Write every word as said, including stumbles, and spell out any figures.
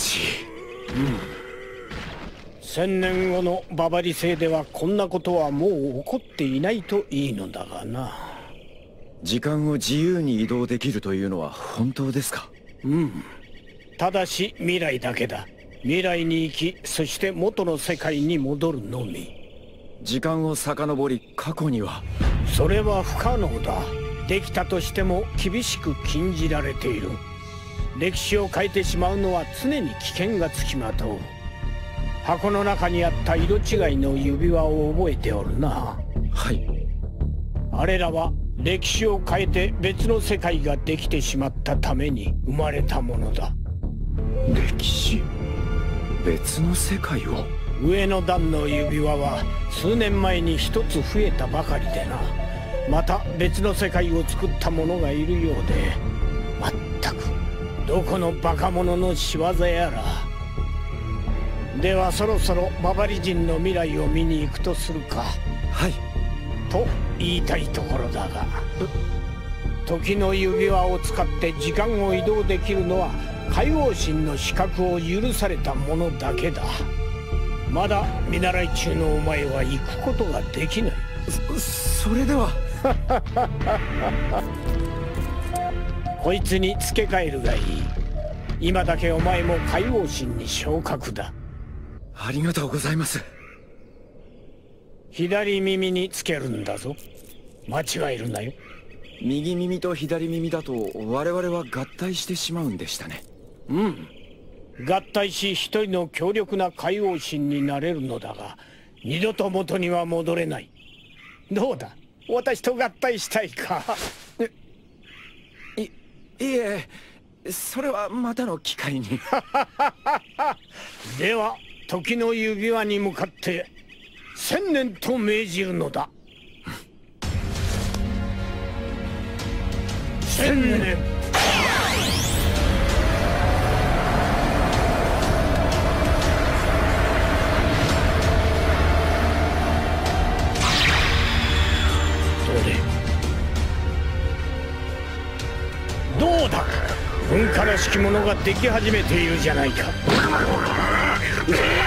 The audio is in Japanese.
死。 うん。千年後のババリ星ではこんなことはもう起こっていないといいのだがな。 時間を自由に移動できるというのは本当ですか？ うん。ただし未来だけだ。未来に行き、そして元の世界に戻るのみ。 時間を遡り過去には。 それは不可能だ。できたとしても厳しく禁じられている。歴史を変えてしまうのは常に危険がつきまとう。箱の中にあった色違いの指輪を覚えておるな。 はい。 あれらは歴史を変えて別の世界ができてしまったために生まれたものだ。 歴史？別の世界を？ 上の段の指輪は数年前に一つ増えたばかりでな。また別の世界を作った者がいるようで、まったくどこのバカ者の仕業やら。ではそろそろババリ人の未来を見に行くとするか。 はい。 と言いたいところだが、時の指輪を使って時間を移動できるのは海王神の資格を許された者だけだ。まだ見習い中のお前は行くことができない。 そ、それではこいつに付け替えるがいい。今だけお前も海王神に昇格だ。 ありがとうございます。 左耳につけるんだぞ。間違えるなよ。 右耳と左耳だと我々は合体してしまうんでしたね。 うん。合体し一人の強力な海王神になれるのだが、二度と元には戻れない。どうだ、私と合体したいか？ い、いえ、それはまたの機会に。 では時の指輪に向かって千年と命じるのだ。千年。どうだ、文化らしきものができ始めているじゃないか。